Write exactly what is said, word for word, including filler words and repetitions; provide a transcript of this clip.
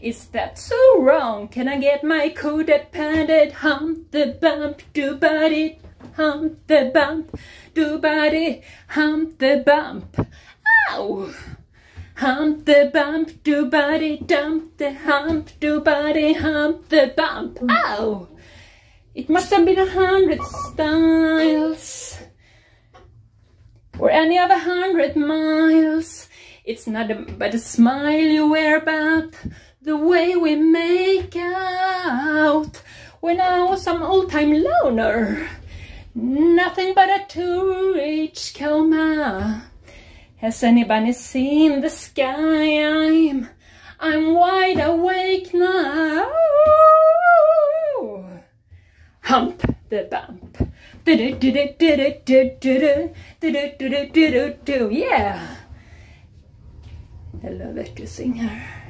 Is that so wrong? Can I get my co-dependent? Hump the bump, do body, hump the bump, do body, hump the bump. Ow! Hump the bump, do body, dump the hump, do body, hump the bump. Ow! It must have been a hundred styles, or any of a hundred miles. It's not a, but a smile you wear, but the way we make out. When I was some old-time loner, nothing but a two-inch coma. Has anybody seen the sky? I'm, I'm wide awake now. Hump the bump. Yeah. I love it to sing her.